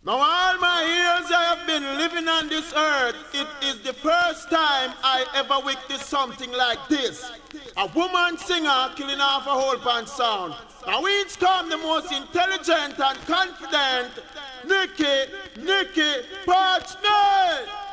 Now all my years I have been living on this earth, it is the first time I ever witnessed something like this. A woman singer killing off a whole band sound. Now each come the most intelligent and confident Nicky Parchment!